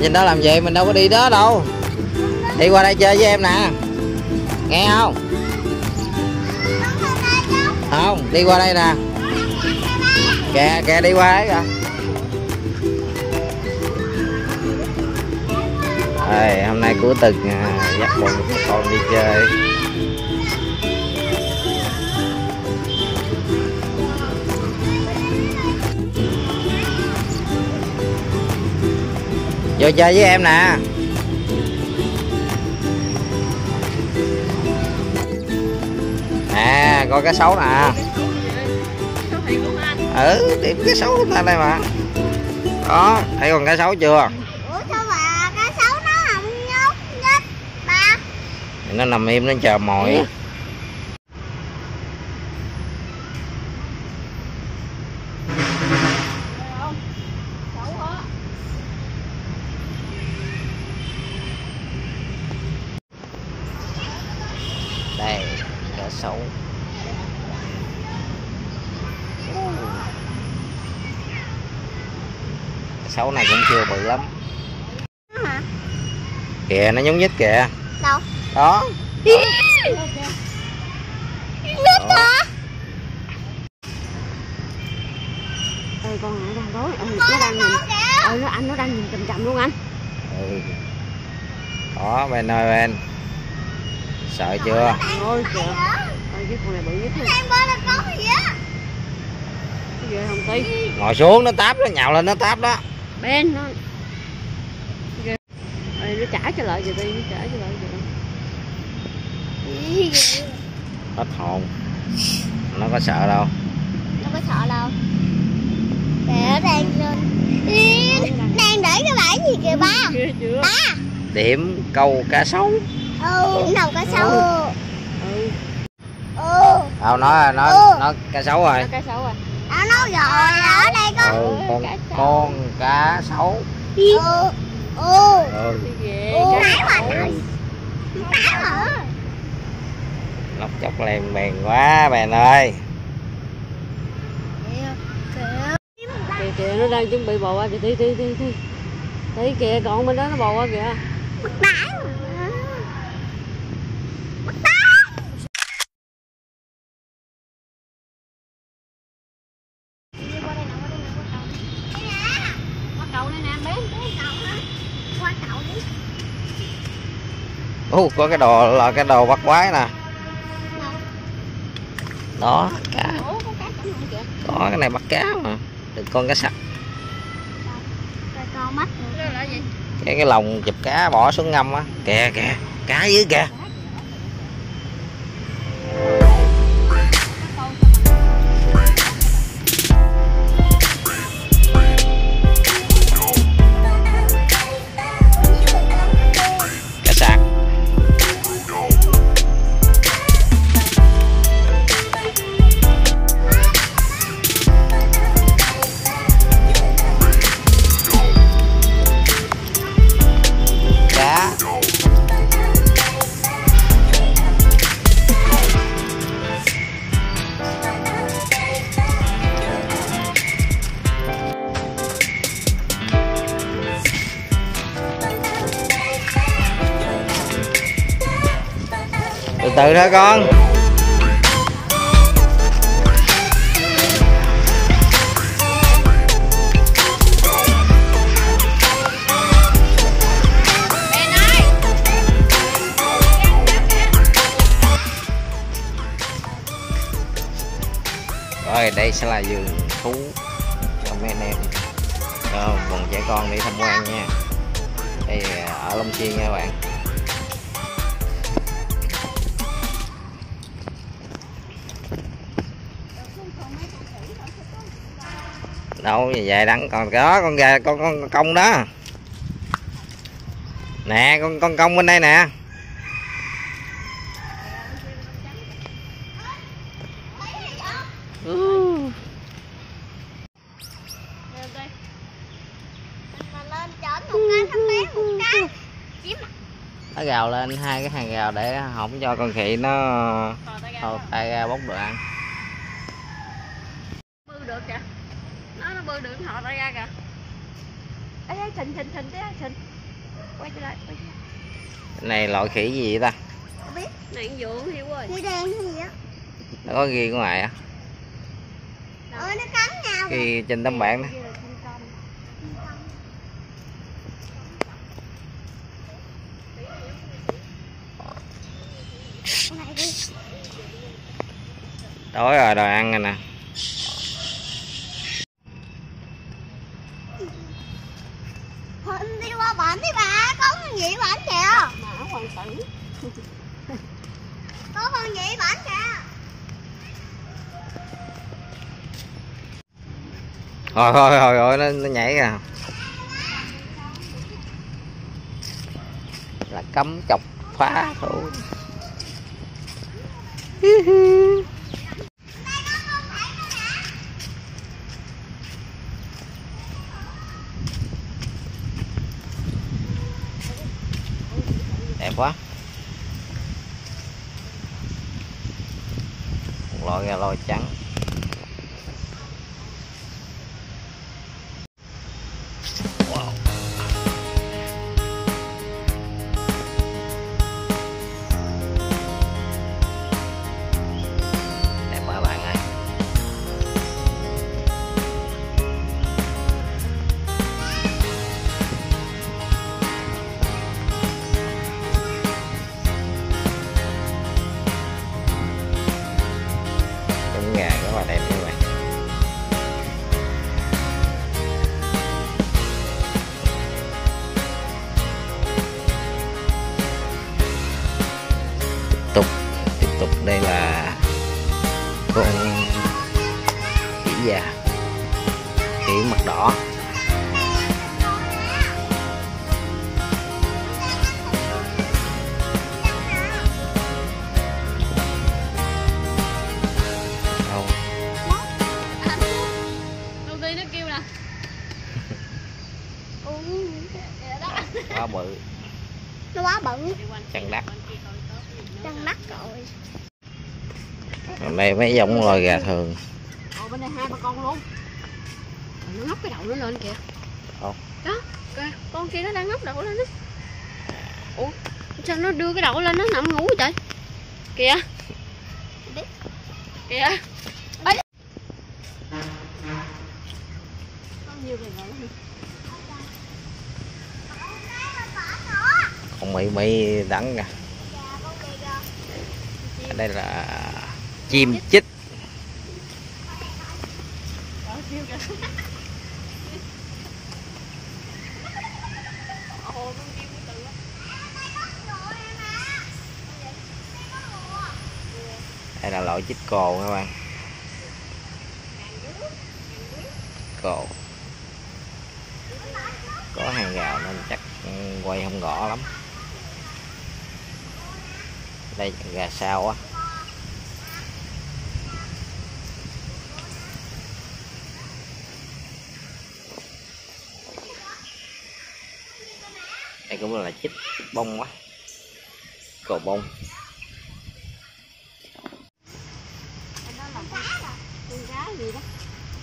trên đó làm gì, mình đâu có đi đó đâu. Đi qua đây chơi với em nè, nghe không? Không, đi qua đây nè. Kìa kìa, đi qua đấy kìa. Rồi, hôm nay cuối tuần dắt bọn con đi chơi. Vô chơi với em nè. Nè, coi cá sấu nè. Ừ, điểm cá sấu ta đây mà. Đó, thấy con cá sấu chưa? Ủa sao mà cá sấu nó không nhốt nhích ba? Nó nằm im nó chờ mồi. Đây, cá sấu. Cá sấu này cũng chưa bự lắm. Hả? Kìa, nó nhúng nhích kìa. Đâu? Đó. Nhích hả? Ê con đang đói, nó đang nhìn. Anh nó đang nhìn chằm chằm luôn anh. Ừ. Đó, bên ơi bên. Sợ chưa? Ôi kìa. Ôi cái con này bự nhất. Em bơi lên có gì á? Cái ghê không tí. Ngồi xuống nó táp, nó nhào lên nó táp đó. Ben nó. Ghê. Ê, nó trả cho lại rồi đi, nó trả cho lại rồi. Hết hồn. Nó có sợ đâu. Nó có sợ đâu. Kìa đang lên. Đang để cái bãi gì kìa ba? Ba. Điểm câu cá sấu. Điểm đầu cá sấu. Đâu nó cá sấu rồi. Nó cá sấu rồi. Nó nói rồi ở đây Con cá sấu. Lóc chóc lem bèn quá bèn ơi. Kìa kìa, nó đang chuẩn bị bò qua kìa, tí thấy kìa, còn bên đó nó bò qua kìa. Có cái đồ là cái đồ bắt quái nè. Đó, cá. Có cái này bắt cá mà. Được con cá sặc. Cái lồng chụp cá bỏ xuống ngâm á. Kìa kìa, cá dưới kìa. Cá sặc. Cá. Từ từ thôi con. Rồi đây sẽ là vườn thú cho mấy anh em, cho bọn trẻ con đi tham quan nha. Đây ở Long Xuyên nha các bạn. Đâu dài đắng còn có con gà con công đó nè, con công bên đây nè. Nó gào lên hai cái hàng rào để không cho con khỉ nó thò tay ra bốc đồ ăn. Bư được kìa, nó bư được thò tay ra kìa. Ê, thình quay trở lại. Cái này loại khỉ gì vậy ta? Không biết. Này dưỡng hiểu rồi. Khỉ đen hay gì á? Nó có ghi ngoài á? Nó cắn nhau. Ghi trên tấm bảng đó. Đói rồi, đòi ăn rồi nè. Đi qua bển đi bà, có con gì bển kìa. Mã hoàng tử. Có con gì bển kìa. Thôi nó nhảy kìa. Là cấm chọc phá thôi. Đẹp quá. Một loại gà lôi trắng. Wow. Đẹp quá bạn ơi. Trứng gà rất là đẹp như vậy. Tiếp tục đây là con khỉ già, khỉ mặt đỏ. Đâu? Đầu tiên nó kêu nè. Quá bự. Nó quá bự. Chân đắt. Chân đắt rồi. Còn đây mấy giống loài gà thường. Ồ, bên đây 2-3 con luôn. Nó ngóc cái đầu nó lên kìa. Không. Đó, kìa, con kia nó đang ngóc đầu lên đó. Ủa, sao nó đưa cái đầu lên nó nằm ngủ vậy? Kìa. Kìa. Ấy. Có nhiều gà lắm. Con Mỹ đắng kìa. Đây là chim chích. Đây là loại chích cồ các bạn. Cồ có hàng rào nên chắc quay không rõ lắm. Đây gà sao á. Đây cũng là chích bông quá, cồ bông. Con cá gì đó.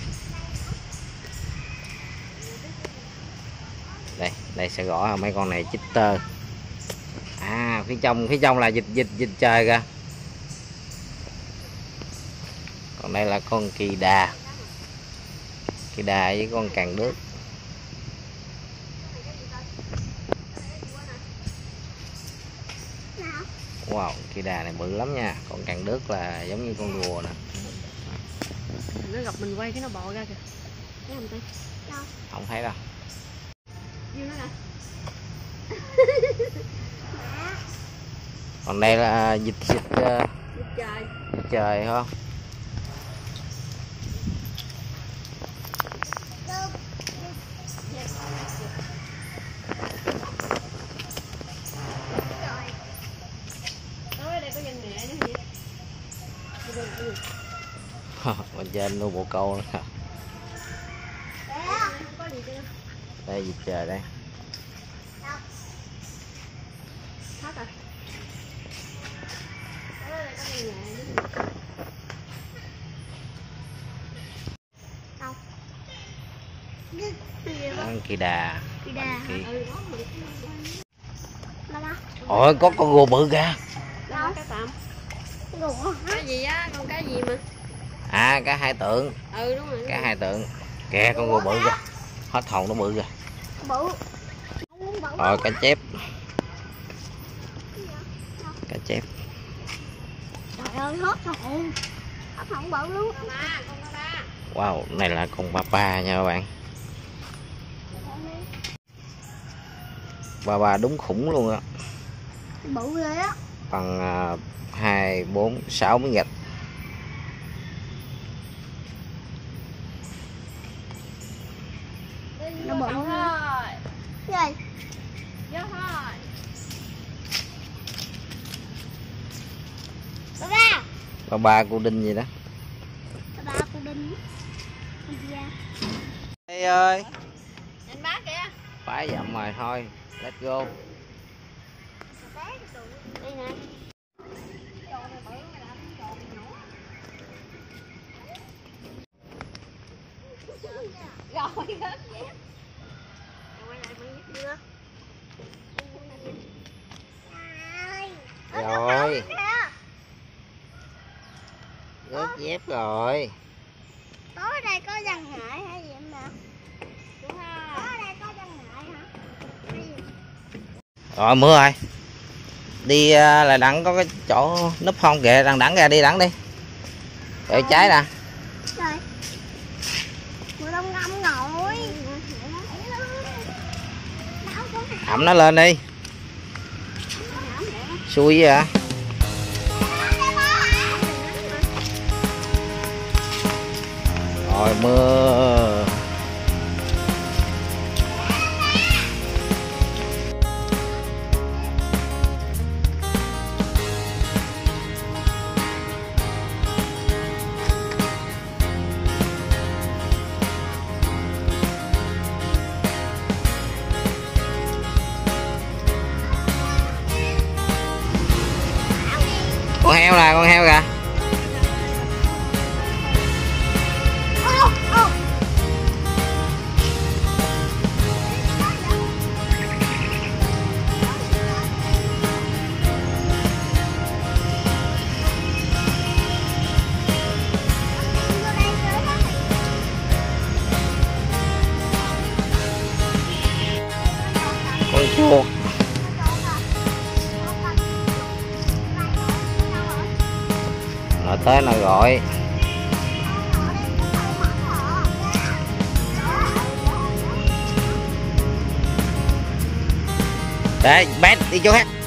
Đây sẽ gõ mấy con này chích tơ. À, phía trong là vịt trời kìa. Còn đây là con kỳ đà với con càng đước. Wow, kỳ đà này bự lắm nha. Còn càng đước là giống như con rùa nè. Nó gặp mình quay cái nó bò ra kìa. Thấy không Tí? Không thấy đâu. Như nó nè. Còn đây là vịt trời không? Bên trên nuôi bồ câu nữa. Đây vịt trời đây. Kỳ đà. Ôi có con rùa bự kìa. Đâu? Cái tạm. Cái gì á, con cái gì mà? À cá hai tượng. Ừ đúng rồi. Cá hai tượng. Kìa con rùa bự kìa. Hết hồn nó bự kìa. Bự. Rồi cá chép. Cá chép. Trời ơi hết hồn. Hết hồn bự luôn. Wow, này là con ba ba nha các bạn. Ba ba đúng khủng luôn á. Bự ghê á. Bằng 2, 4, 6 miếng gạch. Nó bự thôi. Gì? Vô thôi. Ba ba. Ba ba cô đinh gì đó. Ba ba cô đinh. Ê ơi. Nhìn bác kìa. Phải dặm rồi thôi. Let's go. Đây nè. Rồi hết dép. Quay lại mang dép chưa? Rồi. Rớt dép rồi. Có ở đây có răng ngại hay gì em nè? Đúng Có không? ở đây có răng ngại hả? Hay gì? Rồi mưa rồi. Đi là đặng có cái chỗ núp không kìa, đặng ra đi đặng đi. Rồi trái nè. Rồi. Mùa đông ngâm ngồi. Ẩm nó lên đi. Xui vậy hả? Rồi mưa. Con heo nè, con heo kìa. Con chuột. Nó tới nó gọi. Đấy, bé đi chỗ khác.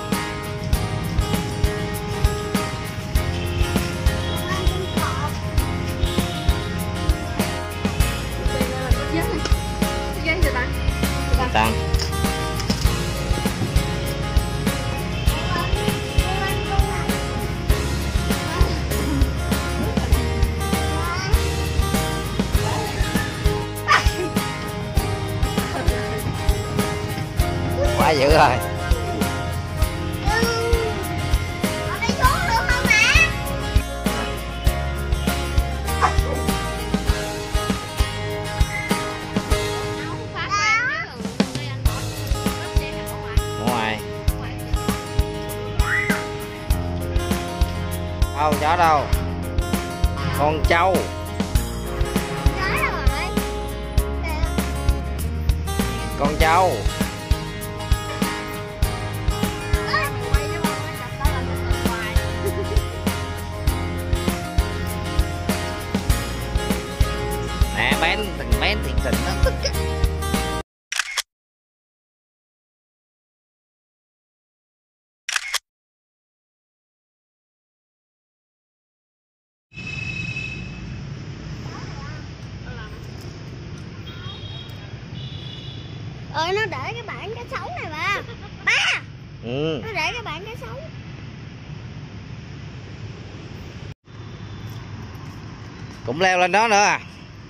Tăng. Quá dữ rồi. Ở đây xuống được không nè? Ngoài. Đâu, chó đâu? Con trâu. Nói rồi. Con trâu. Nè bán tiền tình nó tức á. Nó để cái bảng cá sấu này ba. Ba. Ừ. Nó để cái bảng cá sấu. Cũng leo lên đó nữa à.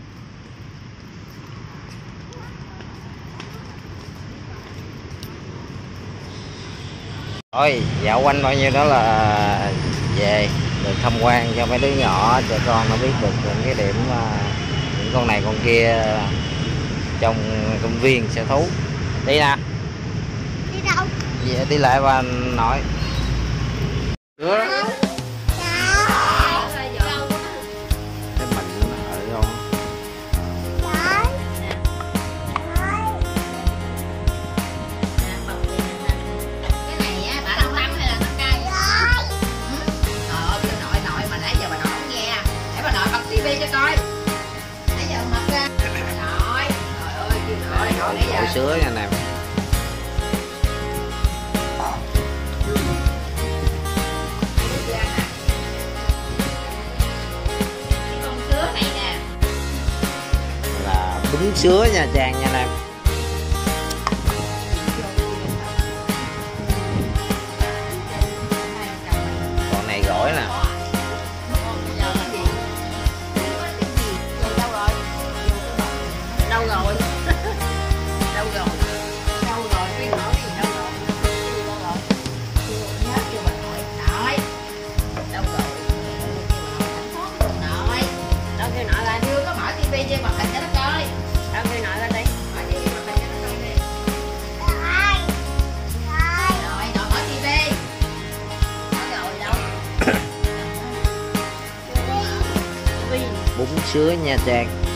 Thôi dạo quanh bao nhiêu đó là về được tham quan cho mấy đứa nhỏ, cho con nó biết được những cái điểm những con này con kia trong công viên sở thú. Đi nè. Đi đâu? đi lại bà nội. Cái mình nó ở đâu? Cái này á, bà đông lắm hay là nó cay? Bà nội mà nãy giờ bà nội không nghe. Để bà nội bật tivi cho coi. Nãy giờ bật ra. Bà nội, trời ơi, nội nãy giờ. Ổi sứa nha anh em. Cái con sứa này nè. Là bún sứa Nha Trang nha anh em. Con này gỏi nè. Đâu rồi? Đâu rồi? Đâu rồi? Tuyên hỏi gì đâu rồi? Đâu rồi? Nhớ chưa bà nội? Nội. Đâu rồi? Nội. Đâu kêu nội là chưa có mở tivi cho bật hình cho nó coi. Đâu kêu nội lên đi. Mở tivi bật hình cho nó coi đi. Nội, nội mở tivi. Mở rồi đâu? Bún sứa Nha Trang.